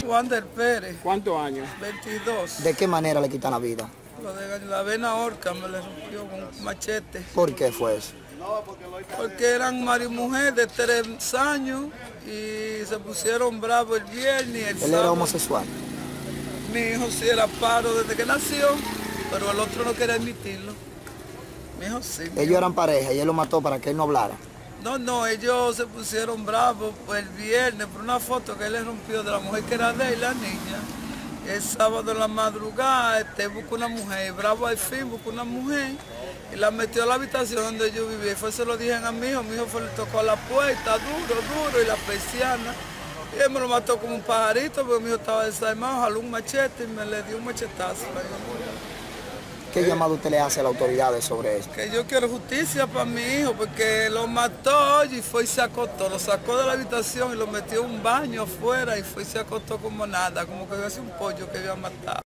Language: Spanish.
Wander Pérez. ¿Cuántos años? 22. ¿De qué manera le quitan la vida? Lo de la vena horca me le rompió con un machete. ¿Por qué fue eso? Porque eran marido y mujer de 3 años y se pusieron bravos el viernes y el ¿Él sábado. era homosexual? Mi hijo sí era paro desde que nació, pero el otro no quería admitirlo. Mi hijo sí. Ellos eran pareja y él lo mató para que él no hablara. No, ellos se pusieron bravos el viernes por una foto que él le rompió de la mujer que era de él, la niña. El sábado en la madrugada buscó una mujer, bravo al fin buscó una mujer y la metió a la habitación donde yo vivía. Y fue, se lo dijeron a mi hijo fue, le tocó a la puerta duro y la persiana. Y él me lo mató como un pajarito porque mi hijo estaba desarmado, jaló un machete y me le dio un machetazo. ¿Qué llamado usted le hace a las autoridades sobre esto? Que yo quiero justicia para mi hijo porque lo mató y fue y se acostó. Lo sacó de la habitación y lo metió en un baño afuera y fue y se acostó como nada, como que había sido un pollo que había matado.